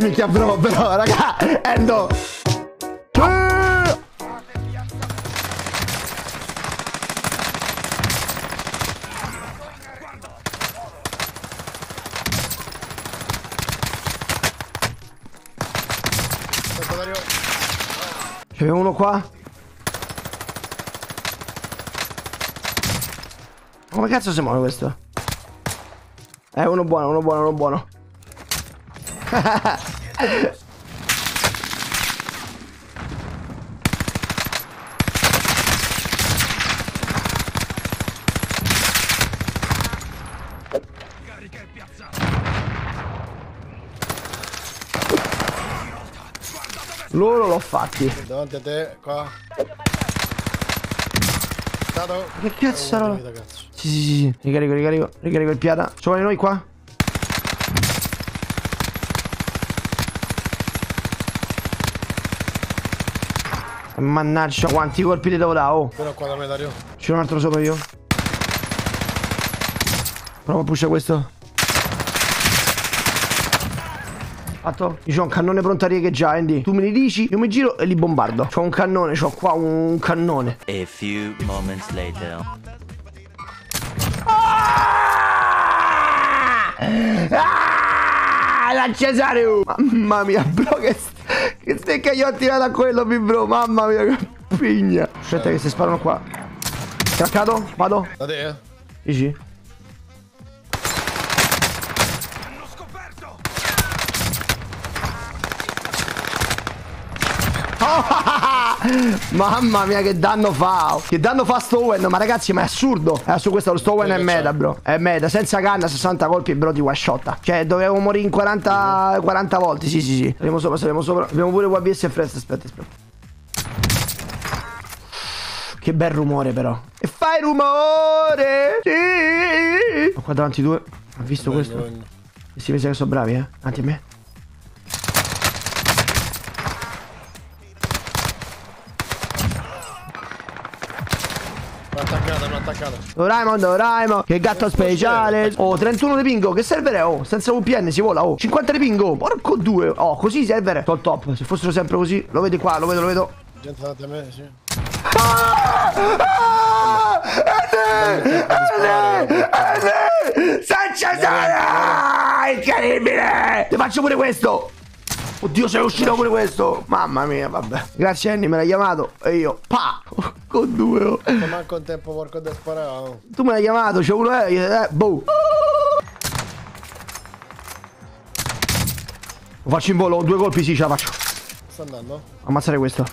Minchia bro, raga. Endo. C'è uno qua. Come cazzo si muove questo? Uno buono, uno buono, uno buono. Loro l'ho fatti. Davanti a te, qua. Che cazzo era? Sì. Ricarico il piada. Sopra di noi qua. Mannaggia, quanti colpi ti devo dare, oh. Però qua da me, Dario. C'è un altro sopra io. Prova a pushare questo. Fatto? Io c'ho un cannone pronto a riecheggiare, Andy. Tu me li dici, io mi giro e li bombardo. C'ho un cannone, c'ho qua un cannone. A few moments later. La Cesare! Mamma mia, bro, che stecca io ho tirato a quello, bro. Mamma mia, che pigna. Aspetta che si sparano qua. Craccato? Vado? Da te, Dici? Mamma mia che danno fa. Che danno fa sto Owen. Ma ragazzi, ma è assurdo. Su questo sto Owen è meta, bro. È meta. Senza canna 60 colpi, bro, di one shot. Cioè dovevo morire in 40 volte. Sì. Saremo sopra. Abbiamo pure UABS e Frest. Aspetta. Che bel rumore però. E fai rumore. Sì. Ho qua davanti due. Ha visto questo? E si pensa che sono bravi, davanti a me. L'ho attaccata. Doraemon, che gatto speciale. Oh, 31 di pingo, che server è? Oh, senza VPN si vola, oh. 50 di pingo, porco due. Oh, così server top top. Se fossero sempre così, lo vedi qua, lo vedo. Gente davanti a me, sì. Senza Sara! Incredibile! Ti faccio pure questo. Oddio, sei uscito pure questo. Mamma mia, vabbè. Grazie Andy, me l'hai chiamato. E io, pa! Con due, oh. Non manco un tempo porco da sparare. Tu me l'hai chiamato, c'è uno, boh. Lo faccio in volo, 2 colpi, sì, ce la faccio. Sta andando? Ammazzare questo.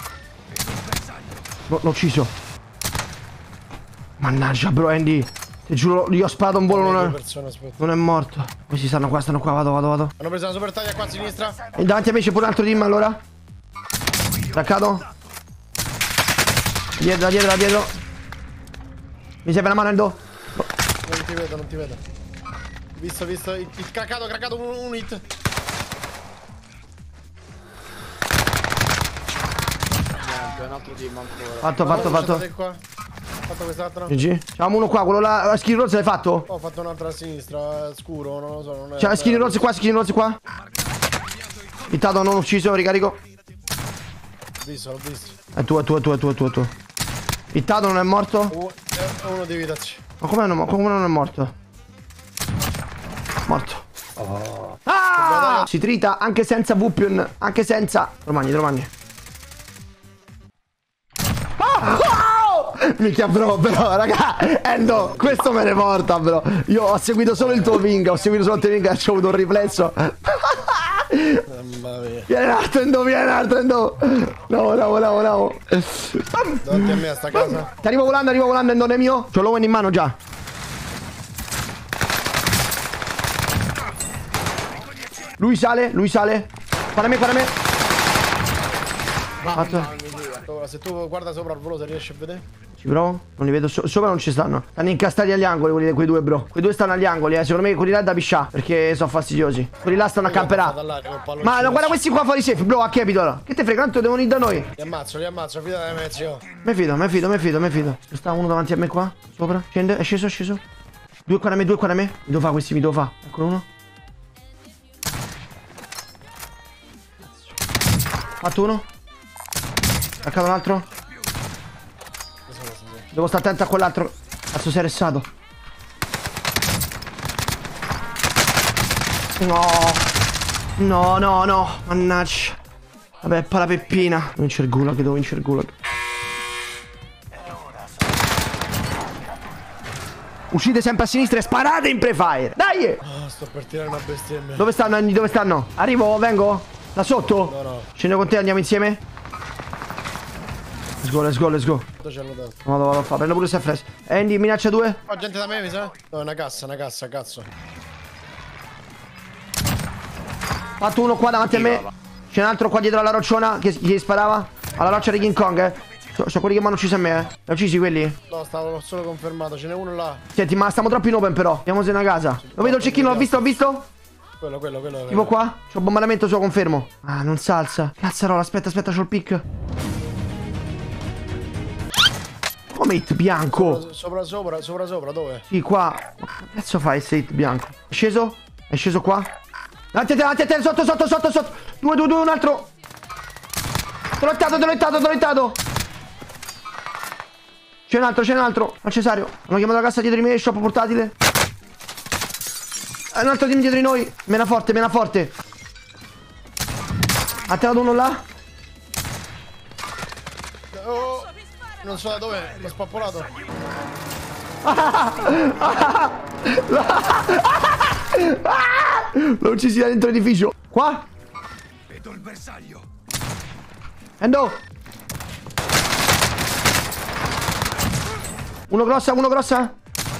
L'ho ucciso. Mannaggia, bro, Andy. Ti giuro, gli ho sparato un volo, non è morto. Questi stanno qua, vado. Hanno preso una super taglia qua a sinistra. E davanti a me c'è pure un altro team, allora. Craccato. Dietro. Mi serve la mano, Endo. Non ti vedo. Visto. Il craccato, un hit. Niente, un altro team ancora. Fatto. Fatto quest'altro. GG. C'avamo uno qua, quello là. La skin rose l'hai fatto? Ho fatto un'altra a sinistra, scuro, non lo so. Non è. C'è la skin rose qua. Hittato, non ucciso, ricarico. L'ho visto. È tuo. Hittato, non è morto? Uno di vitaci. Ma come non è morto? Morto. Oh. Ah! Si trita anche senza Vupion. Anche senza. Romagni. Minchia bro, raga. Endo, questo me ne porta, bro. Io ho seguito solo il tuo ping. E ci ho avuto un riflesso. Mamma mia. Viene Endo. No. Davanti a me a sta casa. Ti arrivo volando, Endo, non è mio. C'ho l'Owen in mano già. Lui sale. Para me. Se tu guarda sopra il volo, se riesci a vedere. Ci provo? Non li vedo. Sopra non ci stanno. Stanno incastati agli angoli quei due, bro. Quei due stanno agli angoli, Secondo me quelli là da piscià. Perché sono fastidiosi. Quelli là stanno a camperà. Ma no, guarda questi qua fuori safe, bro. A Capitol. Che te frega? Tanto devono ir da noi. Li ammazzo. Fidate di me, zio. Mi fido. Ci sta uno davanti a me qua. Sopra. Scende. È sceso. Due qua da me. Mi devo fare questi. Eccolo uno. Fatto uno. Craccato un altro. Devo stare attento a quell'altro. Cazzo, sei ressato. No. No, no, no. Mannaggia. Vabbè, palla peppina. Devo vincere il gulag, devo vincere il gulag. Uscite sempre a sinistra e sparate in pre-fire. Dai! Oh, sto per tirare una bestemmia. Dove stanno, Andy? Dove stanno? Arrivo, vengo. Da sotto? No, no. Scendo con te, andiamo insieme. Let's go, let's go, let's go. Dove c'è l'ho dato? Vado a fare. Prendo pure il flash. Andy, minaccia 2. Oh, gente da me, mi sa? No, è una cassa, cazzo. Fatto uno qua davanti a me. C'è un altro qua dietro alla rocciona che gli sparava. Alla roccia di King Kong, eh. Sono quelli che mi hanno ucciso a me, eh. Li hai uccisi quelli? No, stavo solo confermato, ce n'è uno là. Senti, ma stiamo troppo in open però. Andiamo in una casa. Lo vedo il cecchino, l'ho visto, l'ho visto. Quello. Tipo qua. C'ho bombardamento suo, confermo. Ah, non salsa. Cazzarola, aspetta, c'ho il pick. Come hit bianco? Sopra, dove? Sì, qua. Ma che cazzo fai se hit bianco? È sceso? È sceso qua? Davanti a te, sotto. 2, un altro. Te l'ho hittato. C'è un altro. Al Cesario. Hanno chiamato la cassa dietro di me, shop portatile. Un altro team dietro di noi. Mena forte. Ha tirato uno là. Oh, non so da dove, l'ho spappolato. L'ho uccisi da dentro l'edificio. Qua? Vedo il bersaglio. Endo. Uno grossa.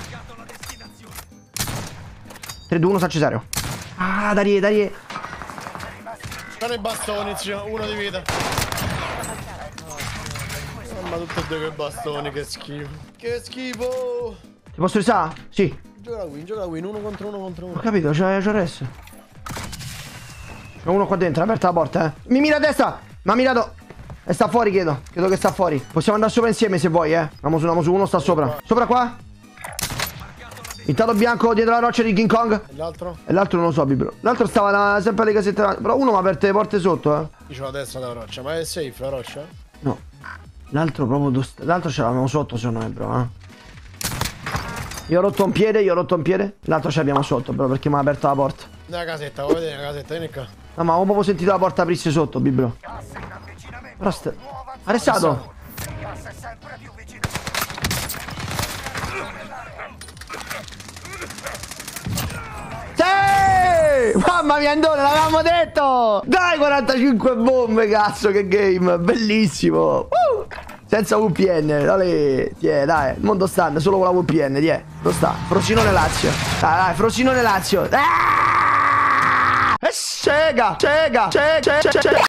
3-2-1 San Cesario. Ah, Darie. Sono i bastoni, zio, uno di vita. Ma tutti e due quei bastoni, che schifo. Che schifo. Ti posso risare? Sì. Gioca la win, uno contro uno. Ho capito, c'è RS. C'è uno qua dentro, è aperta la porta, eh. Mi mira a destra. Mi ha mirato. E sta fuori, credo che sta fuori. Possiamo andare sopra insieme se vuoi, eh. Andiamo su, uno sta sopra. Sopra qua. Intanto bianco dietro la roccia di King Kong. E l'altro? E l'altro non lo so, Bibro. L'altro stava sempre alle casette davanti. Però uno mi ha aperto le porte sotto, eh. Io c'ho la destra della roccia, ma è safe la roccia? No. L'altro proprio. L'altro ce l'avevamo sotto, secondo me, bro, eh. Io ho rotto un piede. L'altro ce l'abbiamo sotto, bro, perché mi ha aperto la porta. Nella casetta, vuoi vedere la casetta? Vieni qua. No, ma ho proprio sentito la porta aprirsi sotto, Bibro. Però arrestato. Sì! Mamma mia, Andone, l'avevamo detto! Dai, 45 bombe, cazzo, che game! Bellissimo! Senza VPN, dai, dai, il mondo sta, solo con la VPN, dai. Dove sta? Frosinone Lazio. Dai, Frosinone Lazio. Cega!